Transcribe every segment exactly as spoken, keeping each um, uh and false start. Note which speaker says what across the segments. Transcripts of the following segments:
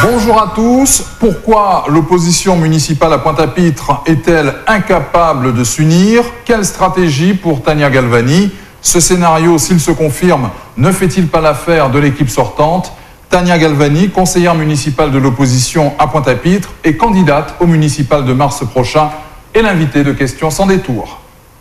Speaker 1: Bonjour à tous. Pourquoi l'opposition municipale à Pointe-à-Pitre est-elle incapable de s'unir? Quelle stratégie pour Tania Galvani? Ce scénario, s'il se confirme, ne fait-il pas l'affaire de l'équipe sortante? Tania Galvani, conseillère municipale de l'opposition à Pointe-à-Pitre et candidate au municipal de mars prochain, est l'invitée de Questions sans détour.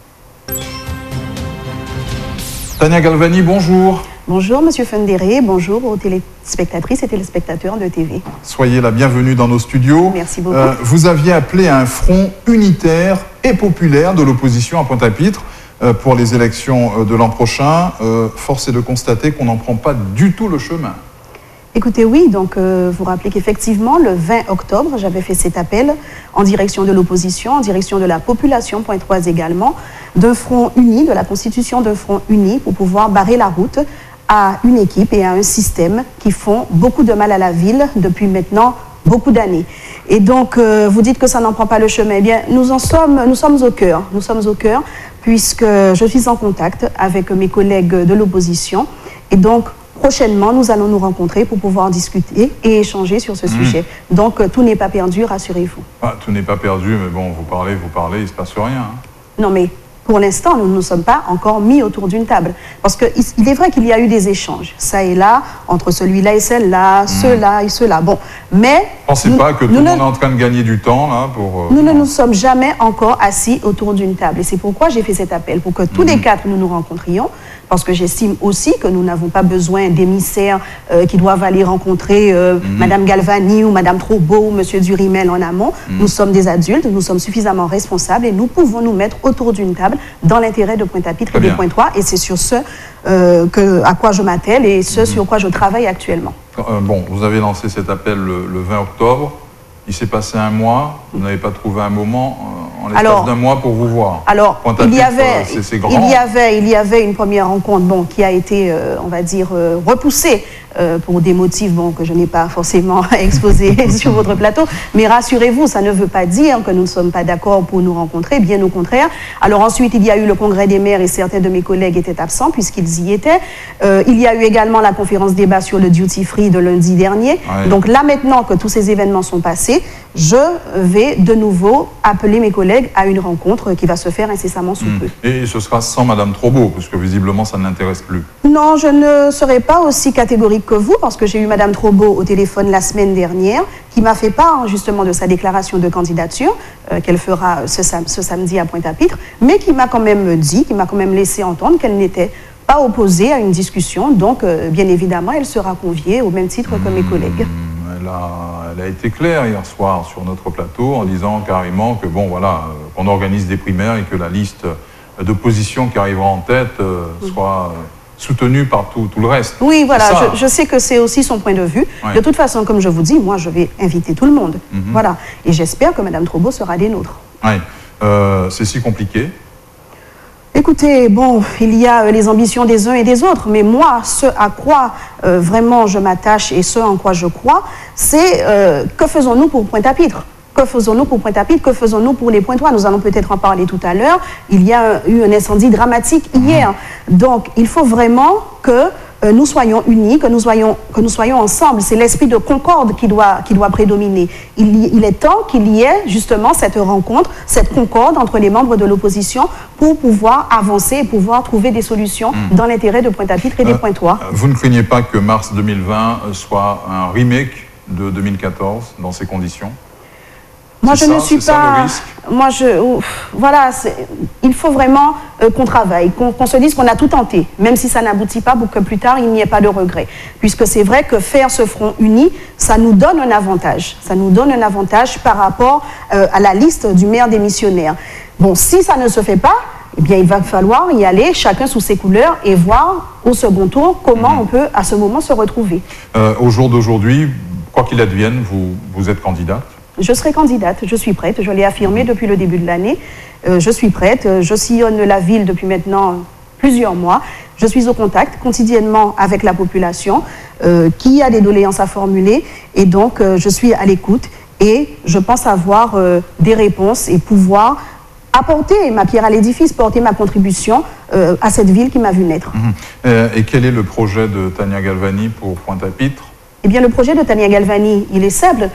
Speaker 1: Tania Galvani, bonjour.
Speaker 2: Bonjour Monsieur Fundéré, bonjour aux téléspectatrices et téléspectateurs de T V.
Speaker 1: Soyez la bienvenue dans nos studios.
Speaker 2: Merci beaucoup.
Speaker 1: Euh, vous aviez appelé à un front unitaire et populaire de l'opposition à Pointe-à-Pitre euh, pour les élections euh, de l'an prochain. Euh, force est de constater qu'on n'en prend pas du tout le chemin.
Speaker 2: Écoutez, oui, donc euh, vous rappelez qu'effectivement, le vingt octobre, j'avais fait cet appel en direction de l'opposition, en direction de la population pointoise également, d'un front uni, de la constitution d'un front uni pour pouvoir barrer la route à une équipe et à un système qui font beaucoup de mal à la ville depuis maintenant beaucoup d'années. Et donc, euh, vous dites que ça n'en prend pas le chemin. Eh bien, nous en sommes, nous sommes au cœur. Nous sommes au cœur puisque je suis en contact avec mes collègues de l'opposition. Et donc, prochainement, nous allons nous rencontrer pour pouvoir discuter et échanger sur ce mmh. sujet. Donc, euh, tout n'est pas perdu, rassurez-vous.
Speaker 1: Ah, tout n'est pas perdu, mais bon, vous parlez, vous parlez, il ne se passe rien. Hein.
Speaker 2: Non, mais... Pour l'instant, nous ne nous sommes pas encore mis autour d'une table. Parce qu'il est vrai qu'il y a eu des échanges, ça et là, entre celui-là et celle-là, mmh. ceux-là et ceux-là. Bon, mais...
Speaker 1: Pensez nous, pas que tout le monde est en train de gagner du temps, là, pour... Euh,
Speaker 2: nous ne nous sommes jamais encore assis autour d'une table. Et c'est pourquoi j'ai fait cet appel, pour que tous mmh. les quatre, nous nous rencontrions, parce que j'estime aussi que nous n'avons pas besoin d'émissaires euh, qui doivent aller rencontrer euh, mmh. Madame Galvani ou Madame Trobo ou Monsieur Durimel en amont. Mmh. Nous sommes des adultes, nous sommes suffisamment responsables et nous pouvons nous mettre autour d'une table dans l'intérêt de Pointe-à-Pitre et des Pointois. Et c'est sur ce euh, que, à quoi je m'attelle et ce mmh. sur quoi je travaille actuellement.
Speaker 1: Euh, bon, vous avez lancé cet appel le, le vingt octobre. Il s'est passé un mois, vous n'avez pas trouvé un moment euh, en l'espace d'un mois pour vous voir.
Speaker 2: Alors, il y, avait,
Speaker 1: c'est, c'est grand.
Speaker 2: il, y avait, il y avait une première rencontre bon, qui a été, euh, on va dire, euh, repoussée euh, pour des motifs bon, que je n'ai pas forcément exposés sur votre plateau. Mais rassurez-vous, ça ne veut pas dire que nous ne sommes pas d'accord pour nous rencontrer, bien au contraire. Alors ensuite, il y a eu le congrès des maires et certains de mes collègues étaient absents puisqu'ils y étaient. Euh, il y a eu également la conférence débat sur le duty free de lundi dernier. Ouais. Donc là, maintenant que tous ces événements sont passés, je vais de nouveau appeler mes collègues à une rencontre qui va se faire incessamment sous mmh. peu.
Speaker 1: Et ce sera sans Madame Trobo, parce que visiblement ça ne l'intéresse plus.
Speaker 2: Non, je ne serai pas aussi catégorique que vous, parce que j'ai eu Madame Trobo au téléphone la semaine dernière, qui m'a fait part justement de sa déclaration de candidature, euh, qu'elle fera ce, sam ce samedi à Pointe-à-Pitre, mais qui m'a quand même dit, qui m'a quand même laissé entendre qu'elle n'était pas opposée à une discussion, donc euh, bien évidemment elle sera conviée au même titre mmh. que mes collègues.
Speaker 1: Elle a, elle a été claire hier soir sur notre plateau en disant carrément que bon voilà, qu'on organise des primaires et que la liste d'opposition qui arrivera en tête euh, soit euh, soutenue par tout, tout le reste.
Speaker 2: Oui, voilà, je, je sais que c'est aussi son point de vue. Ouais. De toute façon, comme je vous dis, moi je vais inviter tout le monde. Mm-hmm. Voilà. Et j'espère que Madame Trobo sera des nôtres.
Speaker 1: Oui. Euh, c'est si compliqué?
Speaker 2: Écoutez, bon, il y a euh, les ambitions des uns et des autres, mais moi, ce à quoi euh, vraiment je m'attache et ce en quoi je crois, c'est euh, que faisons-nous pour Pointe-à-Pitre? Que faisons-nous pour Pointe-à-Pitre? Que faisons-nous pour les Pointois? Nous allons peut-être en parler tout à l'heure. Il y a eu un incendie dramatique hier. Donc, il faut vraiment que euh, nous soyons unis, que nous soyons, que nous soyons ensemble. C'est l'esprit de concorde qui doit, qui doit prédominer. Il, il est temps qu'il y ait justement cette rencontre, cette concorde entre les membres de l'opposition pour pouvoir avancer et pouvoir trouver des solutions mmh. dans l'intérêt de Pointe-à-Pitre et des euh, Pointois.
Speaker 1: Vous ne craignez pas que mars deux mille vingt soit un remake de deux mille quatorze dans ces conditions?
Speaker 2: Moi, je ça, ne suis pas... Moi, je... Voilà, il faut vraiment euh, qu'on travaille, qu'on qu'on se dise qu'on a tout tenté, même si ça n'aboutit pas, pour que plus tard, il n'y ait pas de regret. Puisque c'est vrai que faire ce front uni, ça nous donne un avantage. Ça nous donne un avantage par rapport euh, à la liste du maire démissionnaire. Bon, si ça ne se fait pas, eh bien, il va falloir y aller, chacun sous ses couleurs, et voir au second tour comment mmh. on peut, à ce moment, se retrouver.
Speaker 1: Euh, au jour d'aujourd'hui, quoi qu'il advienne, vous, vous êtes candidate?
Speaker 2: Je serai candidate, je suis prête, je l'ai affirmé depuis le début de l'année. Euh, je suis prête, je sillonne la ville depuis maintenant plusieurs mois. Je suis au contact quotidiennement avec la population euh, qui a des doléances à formuler et donc euh, je suis à l'écoute et je pense avoir euh, des réponses et pouvoir apporter ma pierre à l'édifice, porter ma contribution euh, à cette ville qui m'a vu naître.
Speaker 1: Mmh. Euh, et quel est le projet de Tania Galvani pour Pointe-à-Pitre?
Speaker 2: Eh bien, le projet de Tania Galvani, il est simple.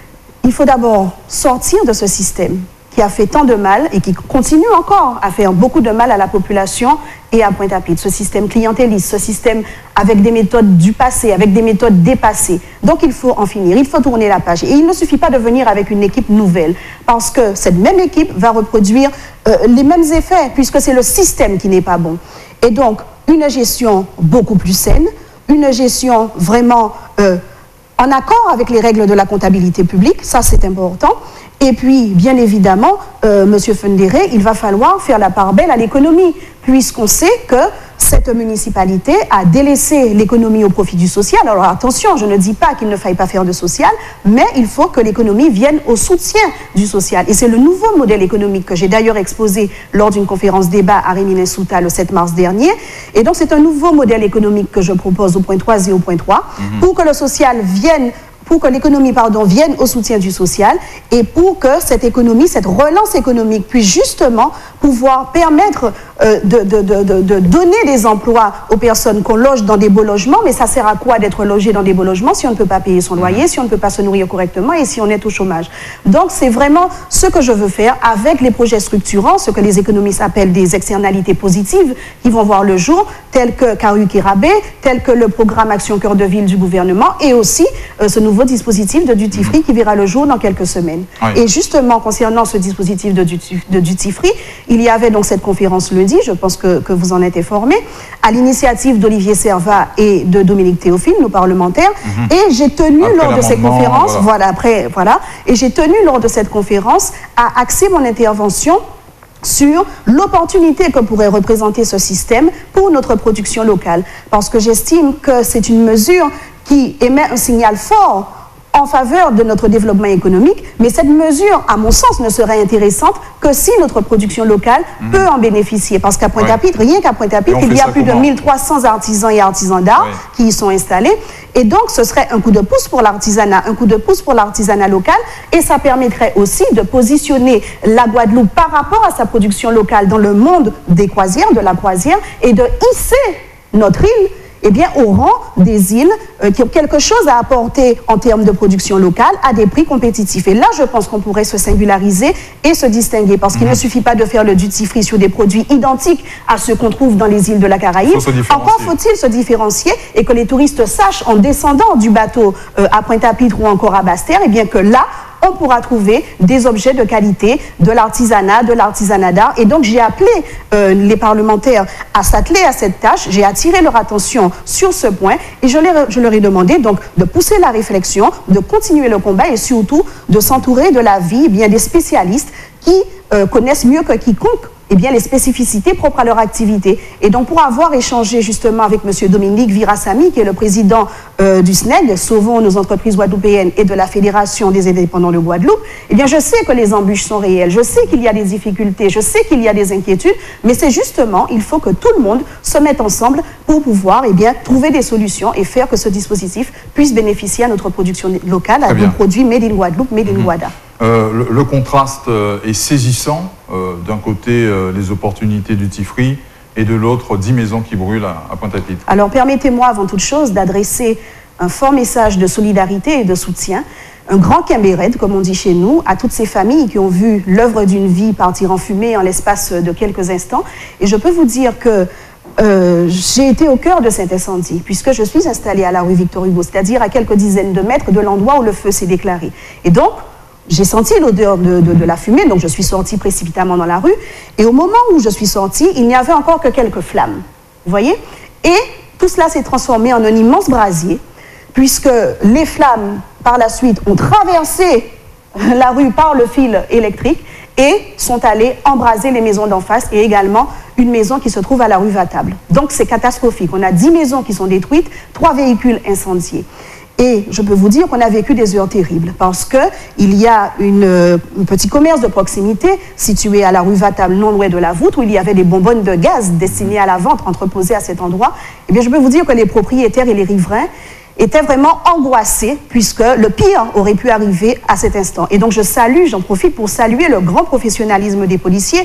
Speaker 2: Il faut d'abord sortir de ce système qui a fait tant de mal et qui continue encore à faire beaucoup de mal à la population et à Pointe-à-Pitre. Ce système clientéliste, ce système avec des méthodes du passé, avec des méthodes dépassées. Donc il faut en finir, il faut tourner la page. Et il ne suffit pas de venir avec une équipe nouvelle, parce que cette même équipe va reproduire euh, les mêmes effets, puisque c'est le système qui n'est pas bon. Et donc, une gestion beaucoup plus saine, une gestion vraiment euh, en accord avec les règles de la comptabilité publique, ça c'est important. Et puis, bien évidemment, euh, M. Fundéré, il va falloir faire la part belle à l'économie, puisqu'on sait que cette municipalité a délaissé l'économie au profit du social. Alors attention, je ne dis pas qu'il ne faille pas faire de social, mais il faut que l'économie vienne au soutien du social. Et c'est le nouveau modèle économique que j'ai d'ailleurs exposé lors d'une conférence débat à Rémy-Lès-Soutat le sept mars dernier. Et donc c'est un nouveau modèle économique que je propose au point trois et au point trois, mmh. pour que le social vienne pour que l'économie, pardon, vienne au soutien du social et pour que cette économie, cette relance économique puisse justement pouvoir permettre euh, de, de, de, de, de donner des emplois aux personnes qu'on loge dans des beaux logements. Mais ça sert à quoi d'être logé dans des beaux logements si on ne peut pas payer son loyer, si on ne peut pas se nourrir correctement et si on est au chômage? Donc c'est vraiment ce que je veux faire avec les projets structurants, ce que les économistes appellent des externalités positives qui vont voir le jour, tels que Karu-Kirabé, tels que le programme Action Cœur de Ville du gouvernement et aussi euh, ce nouveau dispositif de duty free qui verra le jour dans quelques semaines. Oui. Et justement, concernant ce dispositif de duty, de duty free, il y avait donc cette conférence lundi, je pense que, que vous en êtes informés, à l'initiative d'Olivier Servat et de Dominique Théophile, nos parlementaires, mm-hmm. et j'ai tenu après lors de ces conférences, voilà. voilà, après, voilà, et j'ai tenu lors de cette conférence à axer mon intervention sur l'opportunité que pourrait représenter ce système pour notre production locale. Parce que j'estime que c'est une mesure qui émet un signal fort en faveur de notre développement économique, mais cette mesure, à mon sens, ne serait intéressante que si notre production locale mmh. peut en bénéficier. Parce qu'à Pointe-à-Pitre, ouais. rien qu'à Pointe-à-Pitre, il y a plus comment? de mille trois cents artisans et artisans d'art ouais. qui y sont installés. Et donc, ce serait un coup de pouce pour l'artisanat, un coup de pouce pour l'artisanat local, et ça permettrait aussi de positionner la Guadeloupe par rapport à sa production locale dans le monde des croisières, de la croisière, et de hisser notre île eh bien, au rang des îles euh, qui ont quelque chose à apporter en termes de production locale à des prix compétitifs. Et là, je pense qu'on pourrait se singulariser et se distinguer, parce qu'il mmh. ne suffit pas de faire le duty-free sur des produits identiques à ceux qu'on trouve dans les îles de la Caraïbe. Encore faut-il se différencier et que les touristes sachent, en descendant du bateau euh, à Pointe-à-Pitre ou encore à Basse-Terre, eh bien que là, on pourra trouver des objets de qualité, de l'artisanat, de l'artisanat d'art. Et donc, j'ai appelé euh, les parlementaires à s'atteler à cette tâche. J'ai attiré leur attention sur ce point et je, les, je leur ai demandé donc de pousser la réflexion, de continuer le combat et surtout de s'entourer de l'avis eh bien des spécialistes qui euh, connaissent mieux que quiconque eh bien, les spécificités propres à leur activité. Et donc, pour avoir échangé justement avec M. Dominique Virasamy, qui est le président euh, du S N E G, Sauvons nos entreprises guadeloupéennes, et de la Fédération des indépendants de Guadeloupe, eh bien, je sais que les embûches sont réelles, je sais qu'il y a des difficultés, je sais qu'il y a des inquiétudes, mais c'est justement, il faut que tout le monde se mette ensemble pour pouvoir eh bien, trouver des solutions et faire que ce dispositif puisse bénéficier à notre production locale, à nos produits made in Guadeloupe, made in mmh. Guada.
Speaker 1: Euh, le, le contraste euh, est saisissant. Euh, D'un côté, euh, les opportunités du Tifri et de l'autre, dix maisons qui brûlent à, à Pointe-à-Pitre.
Speaker 2: Alors, permettez-moi avant toute chose d'adresser un fort message de solidarité et de soutien, un grand Kimbéred, comme on dit chez nous, à toutes ces familles qui ont vu l'œuvre d'une vie partir en fumée en l'espace de quelques instants. Et je peux vous dire que Euh, j'ai été au cœur de cet incendie, puisque je suis installée à la rue Victor Hugo, c'est-à-dire à quelques dizaines de mètres de l'endroit où le feu s'est déclaré. Et donc, j'ai senti l'odeur de, de, de la fumée, donc je suis sortie précipitamment dans la rue, et au moment où je suis sortie, il n'y avait encore que quelques flammes, vous voyez? Et tout cela s'est transformé en un immense brasier, puisque les flammes, par la suite, ont traversé la rue par le fil électrique, et sont allés embraser les maisons d'en face et également une maison qui se trouve à la rue Vatable. Donc c'est catastrophique. On a dix maisons qui sont détruites, trois véhicules incendiés. Et je peux vous dire qu'on a vécu des heures terribles parce qu'il y a une, un petit commerce de proximité situé à la rue Vatable, non loin de la voûte, où il y avait des bonbonnes de gaz destinées à la vente entreposées à cet endroit. Eh bien, je peux vous dire que les propriétaires et les riverains étaient vraiment angoissés puisque le pire aurait pu arriver à cet instant. Et donc je salue, j'en profite pour saluer le grand professionnalisme des policiers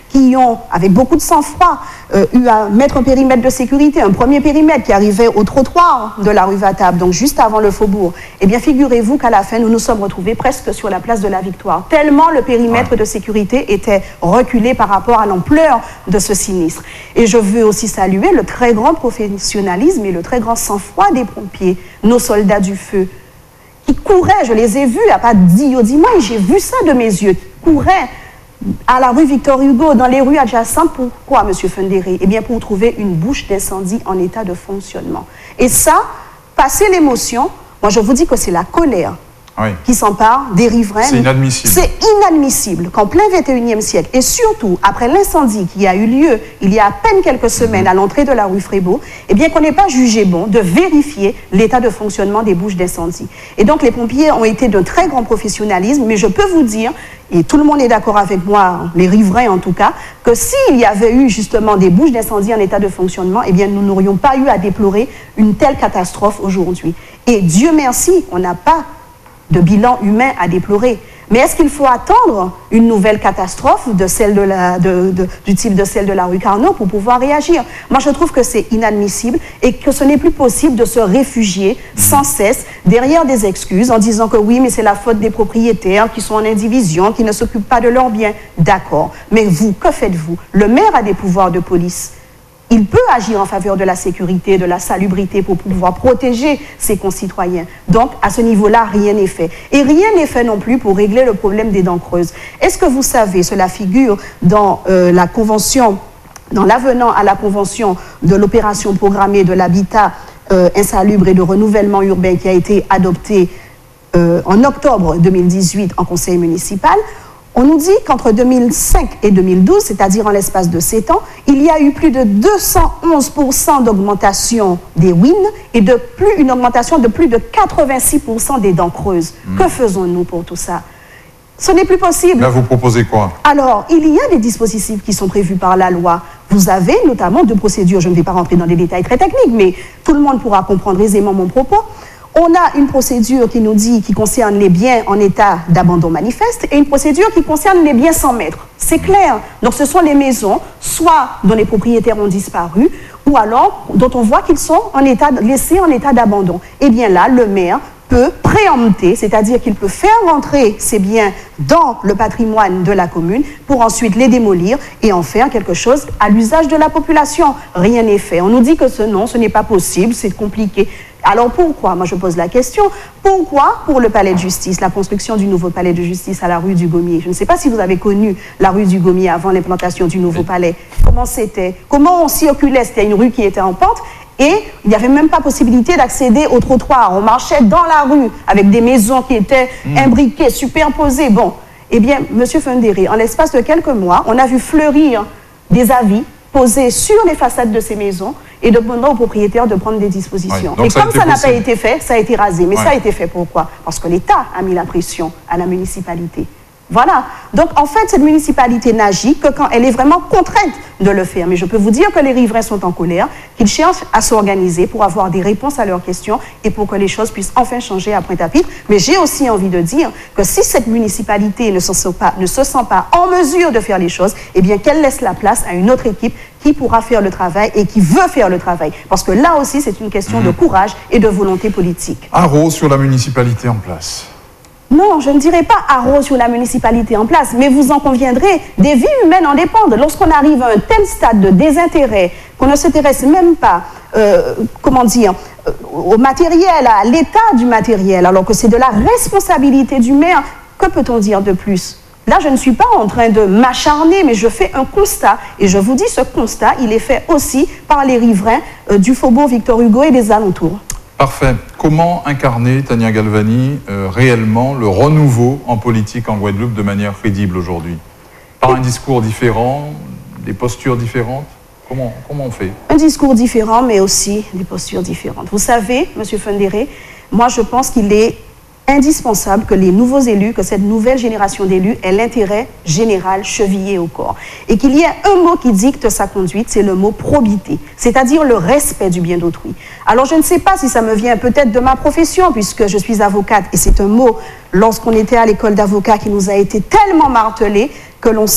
Speaker 2: qui ont, avec beaucoup de sang-froid, euh, eu à mettre un périmètre de sécurité, un premier périmètre qui arrivait au trottoir de la rue Vatable, donc juste avant le faubourg. Eh bien, figurez-vous qu'à la fin, nous nous sommes retrouvés presque sur la place de la Victoire, tellement le périmètre ouais. de sécurité était reculé par rapport à l'ampleur de ce sinistre. Et je veux aussi saluer le très grand professionnalisme et le très grand sang-froid des pompiers, nos soldats du feu, qui couraient, je les ai vus, à pas dit au dimanche, j'ai vu ça de mes yeux, qui couraient à la rue Victor Hugo, dans les rues adjacentes. Pourquoi, M. Fundéré? Eh bien, pour trouver une bouche d'incendie en état de fonctionnement. Et ça, passer l'émotion, moi je vous dis que c'est la colère oui. qui s'empare des riverains.
Speaker 1: C'est inadmissible.
Speaker 2: C'est inadmissible qu'en plein vingt et unième siècle, et surtout après l'incendie qui a eu lieu il y a à peine quelques semaines mmh. à l'entrée de la rue Frébeau, eh bien qu'on n'ait pas jugé bon de vérifier l'état de fonctionnement des bouches d'incendie. Et donc les pompiers ont été d'un très grand professionnalisme, mais je peux vous dire, et tout le monde est d'accord avec moi, les riverains en tout cas, que s'il y avait eu justement des bouches d'incendie en état de fonctionnement, eh bien nous n'aurions pas eu à déplorer une telle catastrophe aujourd'hui. Et Dieu merci, on n'a pas de bilan humain à déplorer. Mais est-ce qu'il faut attendre une nouvelle catastrophe de celle de la, de, de, du type de celle de la rue Carnot pour pouvoir réagir? Moi, je trouve que c'est inadmissible et que ce n'est plus possible de se réfugier sans cesse derrière des excuses en disant que oui, mais c'est la faute des propriétaires qui sont en indivision, qui ne s'occupent pas de leurs biens. D'accord. Mais vous, que faites-vous? Le maire a des pouvoirs de police. Il peut agir en faveur de la sécurité, de la salubrité pour pouvoir protéger ses concitoyens. Donc, à ce niveau-là, rien n'est fait. Et rien n'est fait non plus pour régler le problème des dents creuses. Est-ce que vous savez, cela figure dans euh, la convention, dans l'avenant à la convention de l'opération programmée de l'habitat euh, insalubre et de renouvellement urbain qui a été adoptée euh, en octobre deux mille dix-huit en conseil municipal? On nous dit qu'entre deux mille cinq et deux mille douze, c'est-à-dire en l'espace de sept ans, il y a eu plus de deux cent onze pour cent d'augmentation des W I N et de plus, une augmentation de plus de quatre-vingt-six pour cent des dents creuses. Mmh. Que faisons-nous pour tout ça? Ce n'est plus possible.
Speaker 1: Là, vous proposez quoi? Alors,
Speaker 2: il y a des dispositifs qui sont prévus par la loi. Vous avez notamment deux procédures. Je ne vais pas rentrer dans des détails très techniques, mais tout le monde pourra comprendre aisément mon propos. On a une procédure qui nous dit, qui concerne les biens en état d'abandon manifeste et une procédure qui concerne les biens sans maître. C'est clair. Donc ce sont les maisons, soit dont les propriétaires ont disparu, ou alors dont on voit qu'ils sont en état, laissés en état d'abandon. Eh bien là, le maire peut préempter, c'est-à-dire qu'il peut faire rentrer ces biens dans le patrimoine de la commune pour ensuite les démolir et en faire quelque chose à l'usage de la population. Rien n'est fait. On nous dit que ce non, ce n'est pas possible, c'est compliqué. Alors pourquoi? Moi je pose la question, pourquoi pour le palais de justice, la construction du nouveau palais de justice à la rue du Gommier? Je ne sais pas si vous avez connu la rue du Gommier avant l'implantation du nouveau palais. Comment c'était? Comment on circulait? C'était une rue qui était en pente et il n'y avait même pas possibilité d'accéder au trottoir. On marchait dans la rue avec des maisons qui étaient mmh. imbriquées, superposées. Bon, eh bien, monsieur Fundéré, en l'espace de quelques mois, on a vu fleurir des avis posés sur les façades de ces maisons et demandant aux propriétaires de prendre des dispositions. Ouais, et comme ça n'a pas été fait, ça a été rasé. Mais ouais. ça a été fait pourquoi? Parce que l'État a mis la pression à la municipalité. Voilà. Donc, en fait, cette municipalité n'agit que quand elle est vraiment contrainte de le faire. Mais je peux vous dire que les riverains sont en colère, qu'ils cherchent à s'organiser pour avoir des réponses à leurs questions et pour que les choses puissent enfin changer à Pointe-à-Pitre. Mais j'ai aussi envie de dire que si cette municipalité ne se sent pas, ne se sent pas en mesure de faire les choses, eh bien, qu'elle laisse la place à une autre équipe qui pourra faire le travail et qui veut faire le travail. Parce que là aussi, c'est une question mmh. de courage et de volonté politique.
Speaker 1: Haro sur la municipalité en place.
Speaker 2: Non, je ne dirais pas haro sur la municipalité en place, mais vous en conviendrez, des vies humaines en dépendent. Lorsqu'on arrive à un tel stade de désintérêt, qu'on ne s'intéresse même pas, euh, comment dire, euh, au matériel, à l'état du matériel, alors que c'est de la responsabilité du maire, que peut-on dire de plus? Là, je ne suis pas en train de m'acharner, mais je fais un constat. Et je vous dis, ce constat, il est fait aussi par les riverains euh, du faubourg Victor Hugo et des alentours.
Speaker 1: Parfait. Comment incarner, Tania Galvani, euh, réellement le renouveau en politique en Guadeloupe de manière crédible aujourd'hui? Par un discours différent, des postures différentes? Comment, comment on fait?
Speaker 2: Un discours différent, mais aussi des postures différentes. Vous savez, M. Fundéré, moi je pense qu'il est indispensable que les nouveaux élus, que cette nouvelle génération d'élus ait l'intérêt général chevillé au corps. Et qu'il y ait un mot qui dicte sa conduite, c'est le mot probité, c'est-à-dire le respect du bien d'autrui. Alors je ne sais pas si ça me vient peut-être de ma profession, puisque je suis avocate, et c'est un mot, lorsqu'on était à l'école d'avocat, qui nous a été tellement martelé que l'on sait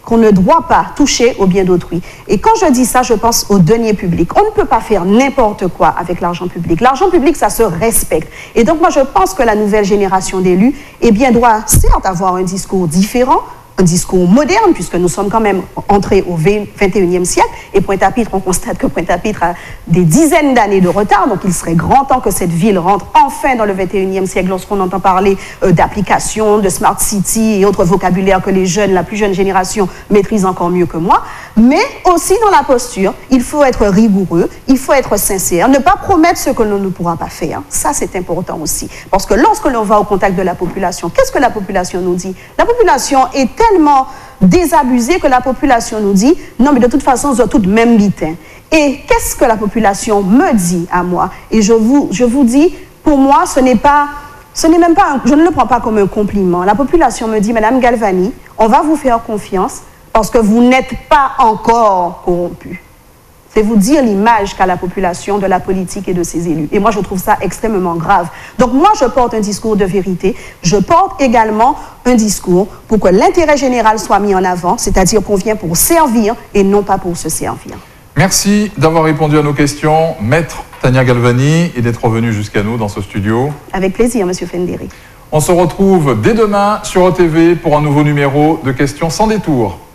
Speaker 2: qu'on ne doit pas toucher au bien d'autrui. Et quand je dis ça, je pense aux deniers publics. On ne peut pas faire n'importe quoi avec l'argent public. L'argent public, ça se respecte. Et donc, moi, je pense que la nouvelle génération d'élus, eh bien, doit certes avoir un discours différent, un discours moderne, puisque nous sommes quand même entrés au vingt et unième siècle, et Pointe-à-Pitre, on constate que Pointe-à-Pitre a des dizaines d'années de retard, donc il serait grand temps que cette ville rentre enfin dans le vingt et unième siècle, lorsqu'on entend parler euh, d'applications, de smart city et autres vocabulaires que les jeunes, la plus jeune génération, maîtrisent encore mieux que moi, mais aussi dans la posture, il faut être rigoureux, il faut être sincère, ne pas promettre ce que l'on ne pourra pas faire, ça c'est important aussi, parce que lorsque l'on va au contact de la population, qu'est-ce que la population nous dit? La population est tellement désabusée que la population nous dit non mais de toute façon c'est tout de même bitin. Et qu'est-ce que la population me dit à moi? Et je vous, je vous dis, pour moi ce n'est pas, ce n'est même pas, un, je ne le prends pas comme un compliment. La population me dit, Madame Galvani, on va vous faire confiance parce que vous n'êtes pas encore corrompu. C'est vous dire l'image qu'a la population de la politique et de ses élus. Et moi, je trouve ça extrêmement grave. Donc moi, je porte un discours de vérité. Je porte également un discours pour que l'intérêt général soit mis en avant, c'est-à-dire qu'on vient pour servir et non pas pour se servir.
Speaker 1: Merci d'avoir répondu à nos questions, Maître Tania Galvani, et d'être venu jusqu'à nous dans ce studio.
Speaker 2: Avec plaisir, Monsieur Fenderi.
Speaker 1: On se retrouve dès demain sur O T V pour un nouveau numéro de Questions sans détour.